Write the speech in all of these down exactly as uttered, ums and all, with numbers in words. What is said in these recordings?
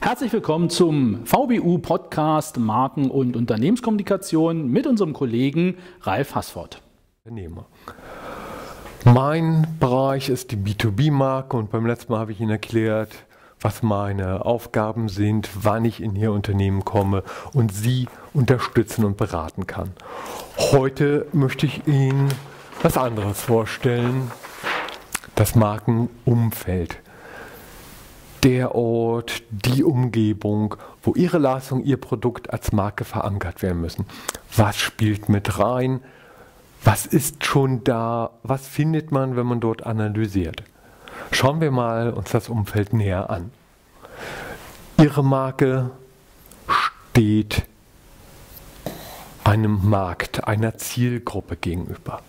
Herzlich willkommen zum V B U-Podcast Marken- und Unternehmenskommunikation mit unserem Kollegen Ralf Haßford. Mein Bereich ist die B zwei B-Marke und beim letzten Mal habe ich Ihnen erklärt, was meine Aufgaben sind, wann ich in Ihr Unternehmen komme und Sie unterstützen und beraten kann. Heute möchte ich Ihnen was anderes vorstellen, das Markenumfeld. Der Ort, die Umgebung, wo Ihre Leistung, Ihr Produkt als Marke verankert werden müssen. Was spielt mit rein? Was ist schon da? Was findet man, wenn man dort analysiert? Schauen wir mal uns das Umfeld näher an. Ihre Marke steht einem Markt, einer Zielgruppe gegenüber.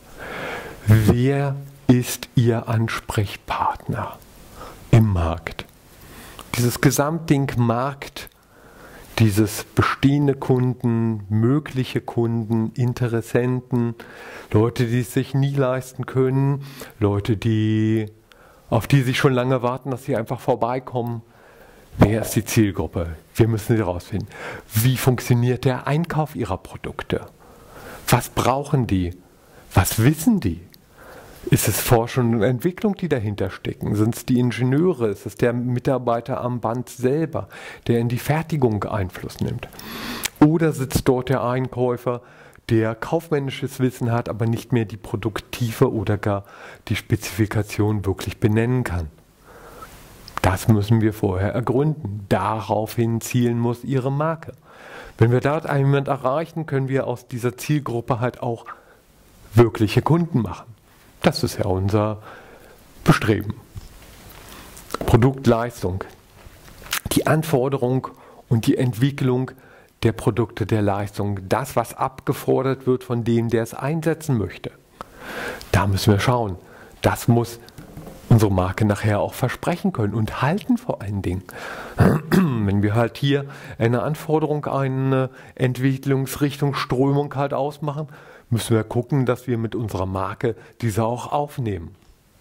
Wer ist Ihr Ansprechpartner im Markt? Dieses Gesamtding Markt, dieses bestehende Kunden, mögliche Kunden, Interessenten, Leute, die es sich nie leisten können, Leute, die, auf die sie schon lange warten, dass sie einfach vorbeikommen. Wer ist die Zielgruppe? Wir müssen sie herausfinden. Wie funktioniert der Einkauf ihrer Produkte? Was brauchen die? Was wissen die? Ist es Forschung und Entwicklung, die dahinter stecken? Sind es die Ingenieure? Ist es der Mitarbeiter am Band selber, der in die Fertigung Einfluss nimmt? Oder sitzt dort der Einkäufer, der kaufmännisches Wissen hat, aber nicht mehr die Produkttiefe oder gar die Spezifikation wirklich benennen kann? Das müssen wir vorher ergründen. Daraufhin zielen muss Ihre Marke. Wenn wir dort jemanden erreichen, können wir aus dieser Zielgruppe halt auch wirkliche Kunden machen. Das ist ja unser Bestreben. Produktleistung. Die Anforderung und die Entwicklung der Produkte, der Leistung. Das, was abgefordert wird von dem, der es einsetzen möchte. Da müssen wir schauen. Das muss unsere Marke nachher auch versprechen können und halten vor allen Dingen. Wenn wir halt hier eine Anforderung, eine Entwicklungsrichtung, Strömung halt ausmachen, müssen wir gucken, dass wir mit unserer Marke diese auch aufnehmen.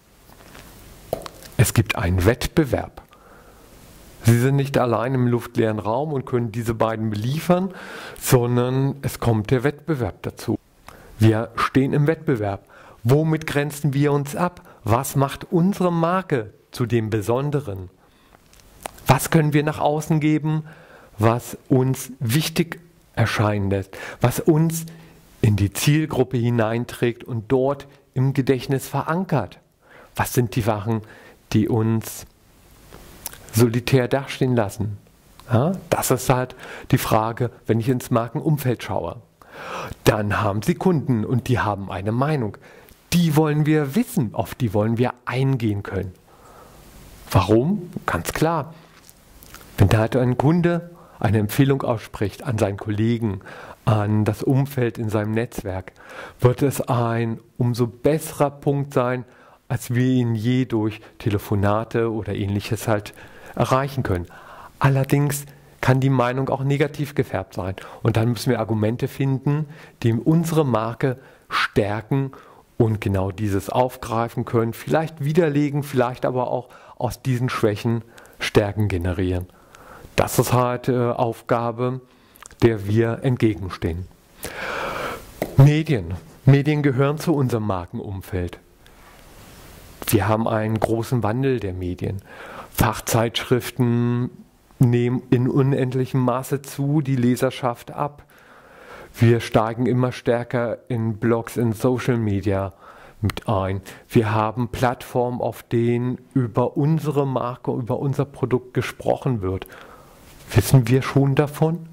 Es gibt einen Wettbewerb. Sie sind nicht allein im luftleeren Raum und können diese beiden beliefern, sondern es kommt der Wettbewerb dazu. Wir stehen im Wettbewerb. Womit grenzen wir uns ab? Was macht unsere Marke zu dem Besonderen? Was können wir nach außen geben, was uns wichtig erscheinen lässt, was uns in die Zielgruppe hineinträgt und dort im Gedächtnis verankert? Was sind die Sachen, die uns solitär dastehen lassen? Ja, das ist halt die Frage, wenn ich ins Markenumfeld schaue. Dann haben Sie Kunden und die haben eine Meinung. Die wollen wir wissen, auf die wollen wir eingehen können. Warum? Ganz klar. Wenn da halt ein Kunde eine Empfehlung ausspricht an seinen Kollegen, an das Umfeld in seinem Netzwerk, wird es ein umso besserer Punkt sein, als wir ihn je durch Telefonate oder Ähnliches halt erreichen können. Allerdings kann die Meinung auch negativ gefärbt sein. Und dann müssen wir Argumente finden, die unsere Marke stärken und genau dieses aufgreifen können, vielleicht widerlegen, vielleicht aber auch aus diesen Schwächen Stärken generieren. Das ist halt äh, Aufgabe, der wir entgegenstehen. Medien. Medien gehören zu unserem Markenumfeld. Wir haben einen großen Wandel der Medien. Fachzeitschriften nehmen in unendlichem Maße zu, die Leserschaft ab. Wir steigen immer stärker in Blogs, in Social Media mit ein. Wir haben Plattformen, auf denen über unsere Marke, über unser Produkt gesprochen wird. Wissen wir schon davon?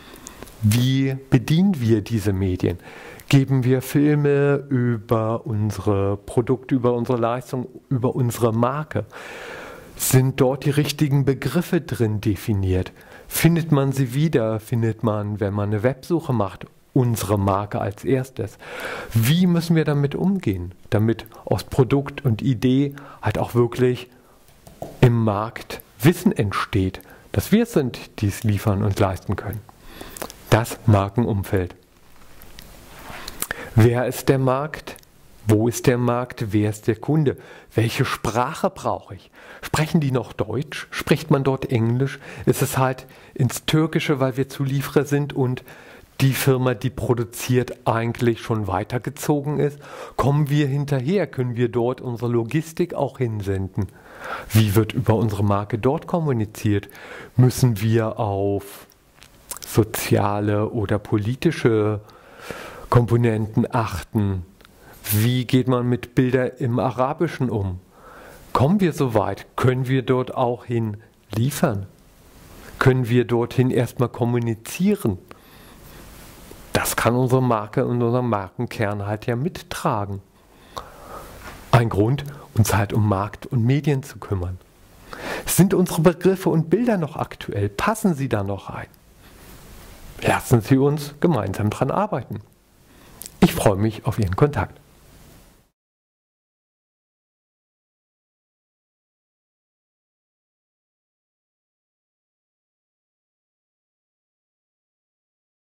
Wie bedienen wir diese Medien? Geben wir Filme über unsere Produkte, über unsere Leistung, über unsere Marke? Sind dort die richtigen Begriffe drin definiert? Findet man sie wieder? Findet man, wenn man eine Websuche macht, unsere Marke als erstes? Wie müssen wir damit umgehen, damit aus Produkt und Idee halt auch wirklich im Markt Wissen entsteht, dass wir es sind, die es liefern und leisten können? Das Markenumfeld. Wer ist der Markt? Wo ist der Markt? Wer ist der Kunde? Welche Sprache brauche ich? Sprechen die noch Deutsch? Spricht man dort Englisch? Ist es halt ins Türkische, weil wir Zulieferer sind und die Firma, die produziert, eigentlich schon weitergezogen ist? Kommen wir hinterher? Können wir dort unsere Logistik auch hinsenden? Wie wird über unsere Marke dort kommuniziert? Müssen wir auf soziale oder politische Komponenten achten? Wie geht man mit Bildern im Arabischen um? Kommen wir so weit? Können wir dort auch hin liefern? Können wir dorthin erstmal kommunizieren? Das kann unsere Marke und unser Markenkern halt ja mittragen. Ein Grund, uns halt um Markt und Medien zu kümmern. Sind unsere Begriffe und Bilder noch aktuell? Passen sie da noch rein? Lassen Sie uns gemeinsam dran arbeiten. Ich freue mich auf Ihren Kontakt.